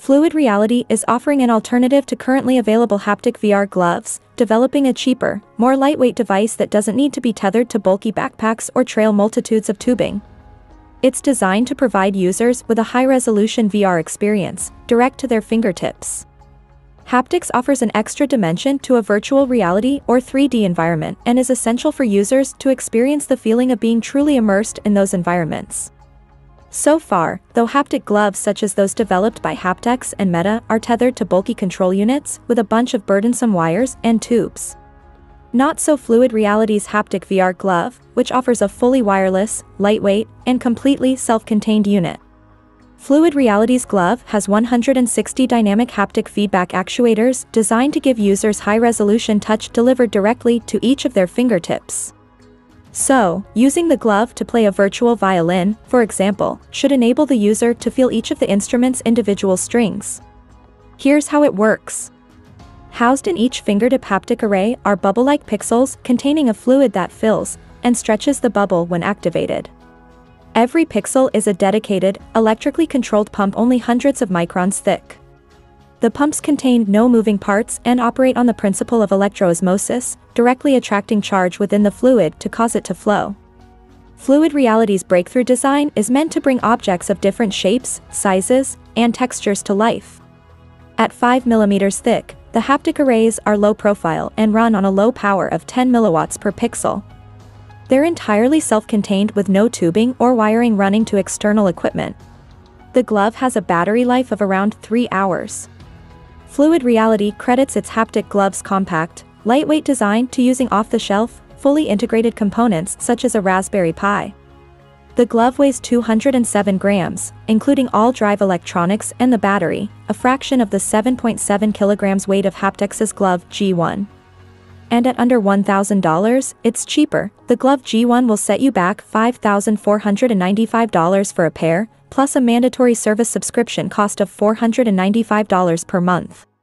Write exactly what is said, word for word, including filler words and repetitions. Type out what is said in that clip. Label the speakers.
Speaker 1: Fluid Reality is offering an alternative to currently available haptic V R gloves, developing a cheaper, more lightweight device that doesn't need to be tethered to bulky backpacks or trail multitudes of tubing. It's designed to provide users with a high-resolution V R experience, direct to their fingertips. Haptics offers an extra dimension to a virtual reality or three D environment and is essential for users to experience the feeling of being truly immersed in those environments. So far, though haptic gloves such as those developed by Haptic and Meta are tethered to bulky control units with a bunch of burdensome wires and tubes. Not so Fluid Reality's haptic V R glove, which offers a fully wireless, lightweight, and completely self-contained unit. Fluid Reality's glove has one hundred sixty dynamic haptic feedback actuators designed to give users high-resolution touch delivered directly to each of their fingertips. So, using the glove to play a virtual violin, for example, should enable the user to feel each of the instrument's individual strings. Here's how it works. Housed in each fingertip haptic array are bubble-like pixels containing a fluid that fills and stretches the bubble when activated. Every pixel is a dedicated, electrically controlled pump only hundreds of microns thick. The pumps contain no moving parts and operate on the principle of electroosmosis, directly attracting charge within the fluid to cause it to flow. Fluid Reality's breakthrough design is meant to bring objects of different shapes, sizes, and textures to life. At five millimeters thick, the haptic arrays are low profile and run on a low power of ten milliwatts per pixel. They're entirely self-contained with no tubing or wiring running to external equipment. The glove has a battery life of around three hours. Fluid Reality credits its haptic gloves' compact, lightweight design to using off-the-shelf, fully integrated components such as a Raspberry Pi. The glove weighs two hundred seven grams, including all drive electronics and the battery, a fraction of the seven point seven kilograms weight of Haptic's Glove G one. And at under one thousand dollars, it's cheaper. The Glove G one will set you back five thousand four hundred ninety-five dollars for a pair, plus a mandatory service subscription cost of four hundred ninety-five dollars per month.